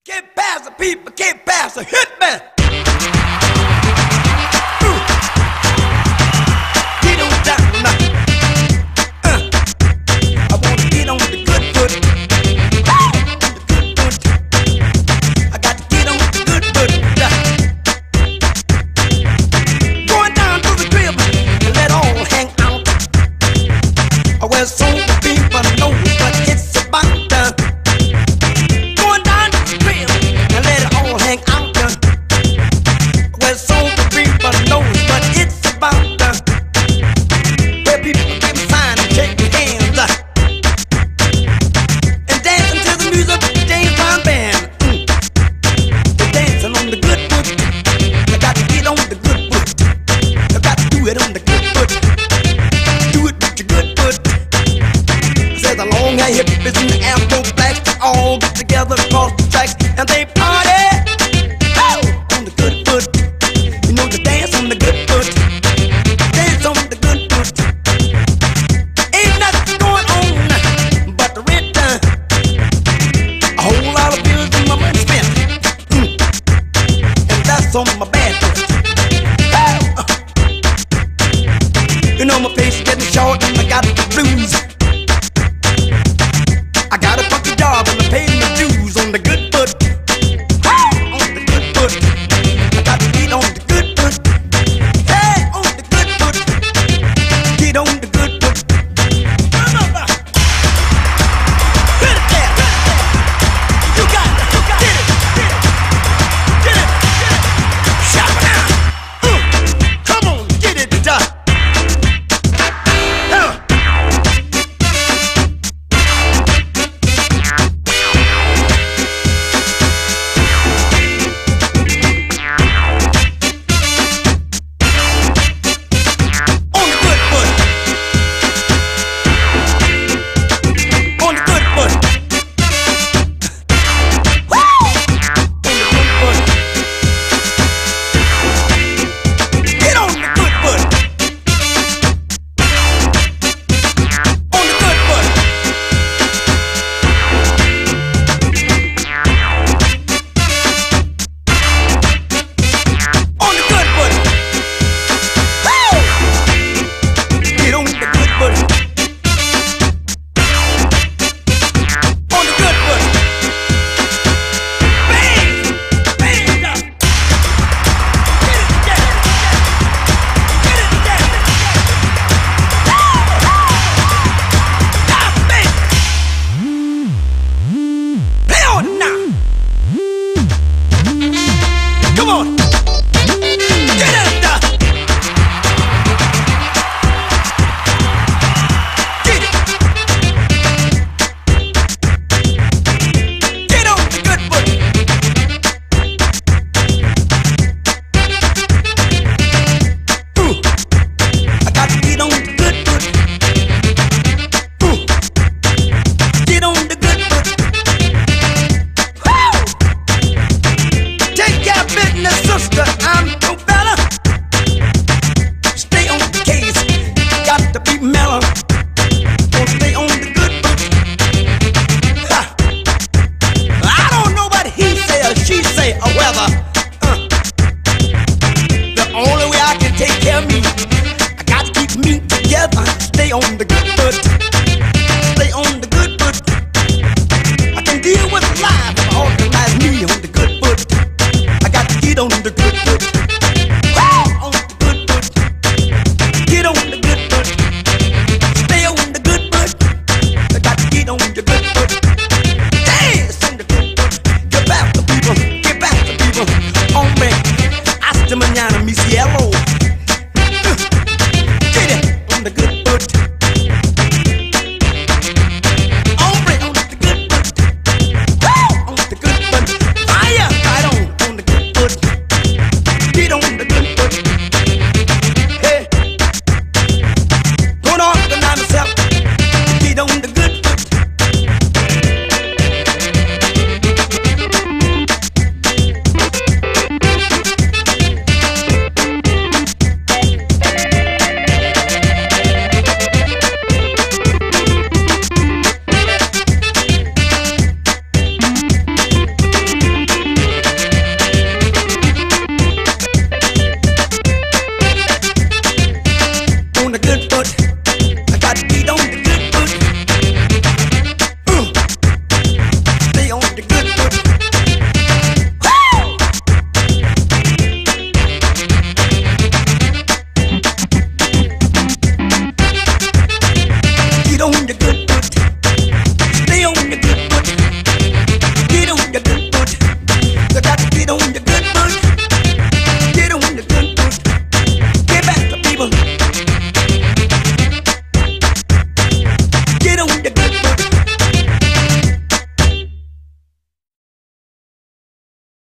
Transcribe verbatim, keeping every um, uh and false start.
Get past the people, get past the hit man. Get on down now. Uh, I wanna get on the good foot. Woo! The good foot. I got to get on the good foot. Going down to the crib and let all hang out. Well, so the people know what it's about. Uh, going down to the crib and let it all hang out. Uh, well, so the people know what it's about. Uh, where people give a sign and shake their hands uh, and dancing to the music of the James Brown band. Mm. They're dancing on the good foot. I got to get on the good foot. I got to do it on the good foot. Do it with your good foot. Says the long hair hippies and the afro blacks, they all get together across the tracks and they party. Oh, on the good foot. You know to dance on the good foot. Dance on the good foot. Ain't nothing going on but the rent. Uh, a whole lot of bills and my money spent. Mm. And that's on my